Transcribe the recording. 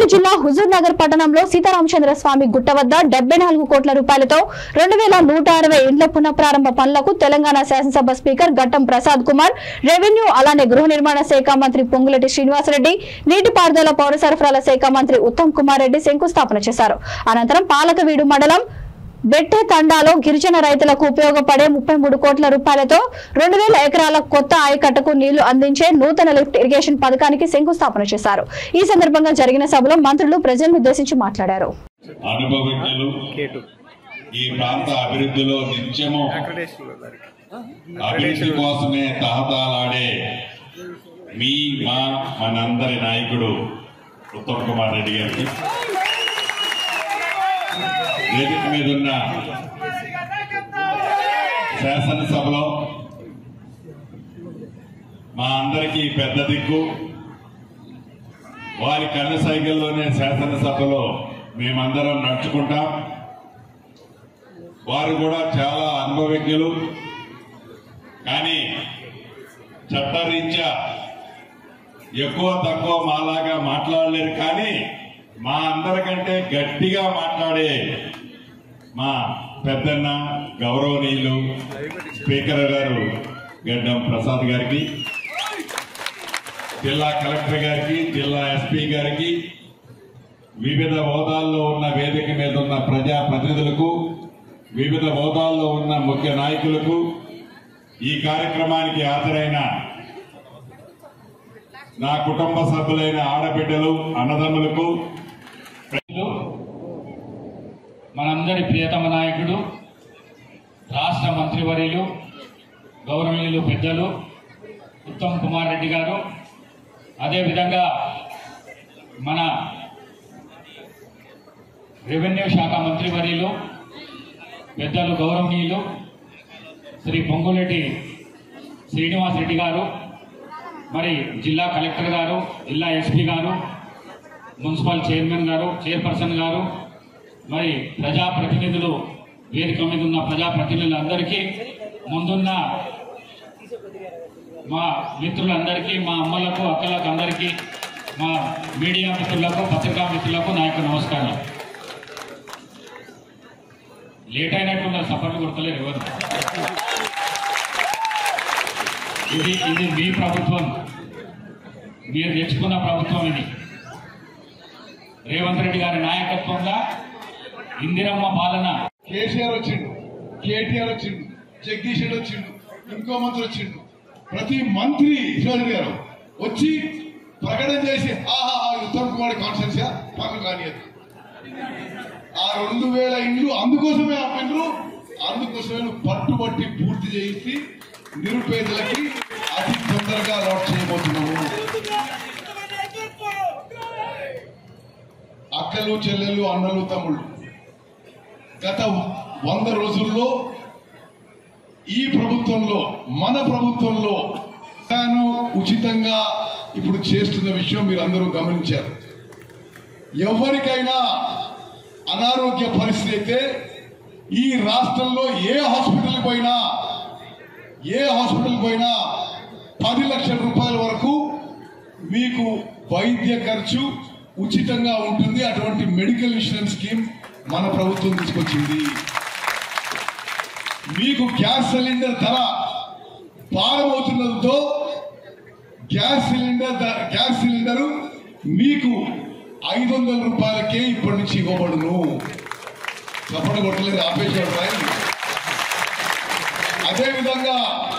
జిల్లా హుజూర్ నగర్ పట్టణంలో సీతారామచంద్ర స్వామి గుట్ట వద్ద 74 కోట్ల రూపాయలతో 2160 ఇండ్ల పునఃప్రారంభ పనులకు తెలంగాణ శాసనసభ స్పీకర్ గట్టం ప్రసాద్ కుమార్, రెవెన్యూ అలానే గృహ నిర్మాణ శాఖ మంత్రి పొంగులేటి శ్రీనివాసరెడ్డి, నీటిపారుదల పౌర సరఫరాల శాఖ మంత్రి ఉత్తమ్ కుమార్ రెడ్డి శంకుస్థాపన చేశారు. అనంతరం పాలకవీడు మండలం బెట్టే తండాలో గిరిజన రైతులకు ఉపయోగపడే 33 కోట్ల రూపాయలతో 2000 ఎకరాల కొత్త ఆయకట్టుకు నీళ్లు అందించే నూతన లిఫ్ట్ ఇరిగేషన్ పథకానికి శంకుస్థాపన చేశారు. ఈ సందర్భంగా జరిగిన సభలో మంత్రులు ప్రజలను ఉద్దేశించి మాట్లాడారు. ఈ ప్రాంత అభివృద్ధిలో నిత్యము అభివృద్ధి కోసమే తహతలాడే మనందరి నాయకుడు ఉత్తమ్ కుమార్ రెడ్డి గారికి, వేదిక మీద ఉన్న శాసనసభలో మా అందరికీ పెద్ద దిక్కు, వారి కళ్ళ సైకిల్లోనే శాసనసభలో మేమందరం నడుచుకుంటాం. వారు కూడా చాలా అనుభవజ్ఞులు, కానీ చట్టరీత్యా ఎక్కువ తక్కువ మాలాగా మాట్లాడలేరు. కానీ మా అందరికంటే గట్టిగా మాట్లాడే మా పెద్దన్న గౌరవనీయులు స్పీకర్ గారు గడ్డం ప్రసాద్ గారికి, జిల్లా కలెక్టర్ గారికి, జిల్లా ఎస్పీ గారికి, వివిధ హోదాల్లో ఉన్న వేదిక మీద ఉన్న ప్రజాప్రతినిధులకు, వివిధ హోదాల్లో ఉన్న ముఖ్య నాయకులకు, ఈ కార్యక్రమానికి హాజరైన నా కుటుంబ సభ్యులైన ఆడబిడ్డలు, అన్నదమ్ములకు, మనందరి ప్రియతమ నాయకుడు, రాష్ట్ర మంత్రివర్యులు, గౌరవనీయులు పెద్దలు ఉత్తమ్ కుమార్ రెడ్డి గారు, అదేవిధంగా మన రెవెన్యూ శాఖ మంత్రివర్యులు పెద్దలు గౌరవనీయులు శ్రీ పొంగులేటి శ్రీనివాసరెడ్డి గారు, మరి జిల్లా కలెక్టర్ గారు, జిల్లా ఎస్పీ గారు, మున్సిపల్ చైర్మన్ గారు, చైర్పర్సన్ గారు, మరి ప్రజాప్రతినిధులు, వేదిక మీద ఉన్న ప్రజాప్రతినిధులందరికీ, ముందున్న మా మిత్రులందరికీ, మా అమ్మలకు, అక్కలకు అందరికీ, మా మీడియా మిత్రులకు, పత్రికా మిత్రులకు నా యొక్క నమస్కారం. లేట్ అయినట్టున్న సపోర్ట్ కొడతలేరు ఎవరు. ఇది మీ ప్రభుత్వం, మీరు తెచ్చుకున్న ప్రభుత్వం. ఇది రేవంత్ రెడ్డి గారి నాయకత్వంలో ఇందిరమ్మ పాలన. కేసీఆర్ వచ్చిండు, కేటీఆర్ వచ్చిండు, జగదీష్ రెడ్డి వచ్చిండు, ఇంకో మంత్రి వచ్చిండు. ప్రతి మంత్రి ఈశ్వర్ గారు వచ్చి ప్రకటన చేసి ఉత్తమ్ కుమార్ కాన్స్టిట్యూన్సీ పనులు కానియదు. ఆ 2000 ఇండ్లు అందుకోసమే ఆపిండ్రు, అందుకోసమే పట్టుబట్టి పూర్తి చేసి నిరుపేదలకి అతి తొందరగా అలాట్ చేయబోతున్నాము. అక్కలు, చెల్లెళ్ళు, అన్నలు, తమ్ముళ్ళు, గత 100 రోజుల్లో ఈ ప్రభుత్వంలో, మన ప్రభుత్వంలో ఉచితంగా ఇప్పుడు చేస్తున్న విషయం మీరు అందరూ గమనించారు. ఎవరికైనా అనారోగ్య పరిస్థితి అయితే ఈ రాష్ట్రంలో ఏ హాస్పిటల్ పోయినా 10 లక్షల రూపాయల వరకు మీకు వైద్య ఖర్చు ఉచితంగా ఉంటుంది. అటువంటి మెడికల్ ఇన్సూరెన్స్ స్కీమ్ మన ప్రభుత్వం తీసుకొచ్చింది. మీకు గ్యాస్ సిలిండర్ ధర భారమవుతున్నదో గ్యాస్ సిలిండర్ మీకు 500 రూపాయలకే ఇప్పటి నుంచి ఇవ్వబడును. చప్పట కొట్టలేదు, ఆపేశాడు. అదేవిధంగా